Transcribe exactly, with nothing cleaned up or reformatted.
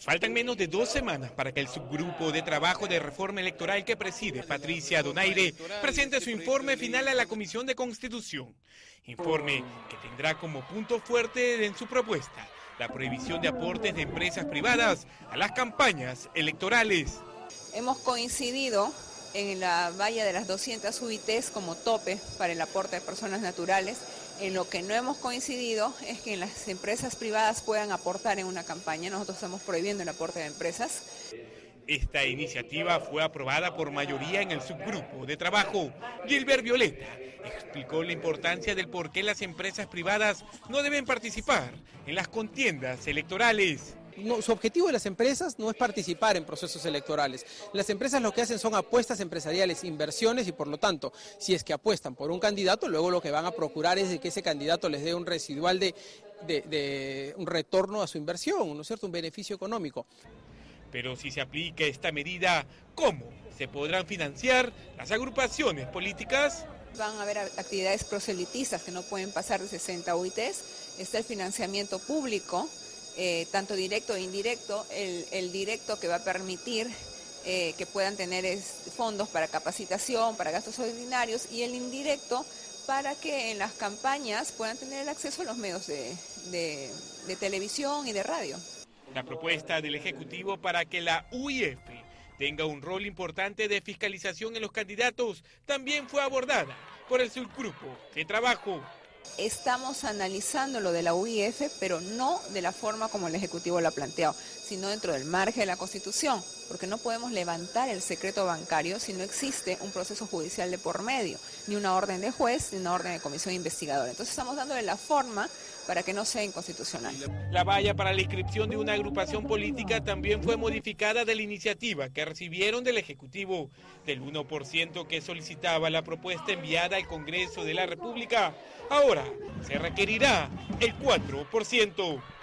Faltan menos de dos semanas para que el subgrupo de trabajo de reforma electoral que preside Patricia Donaire presente su informe final a la Comisión de Constitución. Informe que tendrá como punto fuerte en su propuesta la prohibición de aportes de empresas privadas a las campañas electorales. Hemos coincidido en la valla de las doscientas U I Tes como tope para el aporte de personas naturales. En lo que no hemos coincidido es que las empresas privadas puedan aportar en una campaña. Nosotros estamos prohibiendo el aporte de empresas. Esta iniciativa fue aprobada por mayoría en el subgrupo de trabajo. Gilbert Violeta explicó la importancia del por qué las empresas privadas no deben participar en las contiendas electorales. No, su objetivo de las empresas no es participar en procesos electorales. Las empresas lo que hacen son apuestas empresariales, inversiones y por lo tanto, si es que apuestan por un candidato, luego lo que van a procurar es de que ese candidato les dé un residual de, de, de un retorno a su inversión, ¿no es cierto?, un beneficio económico. Pero si se aplica esta medida, ¿cómo se podrán financiar las agrupaciones políticas? Van a haber actividades proselitistas que no pueden pasar de sesenta U I Tes. Está el financiamiento público. Eh, tanto directo e indirecto, el, el directo que va a permitir eh, que puedan tener es, fondos para capacitación, para gastos ordinarios, y el indirecto para que en las campañas puedan tener el acceso a los medios de, de, de televisión y de radio. La propuesta del Ejecutivo para que la U I F tenga un rol importante de fiscalización en los candidatos también fue abordada por el subgrupo de trabajo. Estamos analizando lo de la U I F, pero no de la forma como el Ejecutivo lo ha planteado, sino dentro del margen de la Constitución, porque no podemos levantar el secreto bancario si no existe un proceso judicial de por medio, ni una orden de juez, ni una orden de comisión investigadora. Entonces estamos dándole la forma para que no sea inconstitucional. La valla para la inscripción de una agrupación política también fue modificada de la iniciativa que recibieron del Ejecutivo. Del uno por ciento que solicitaba la propuesta enviada al Congreso de la República, ahora se requerirá el cuatro por ciento.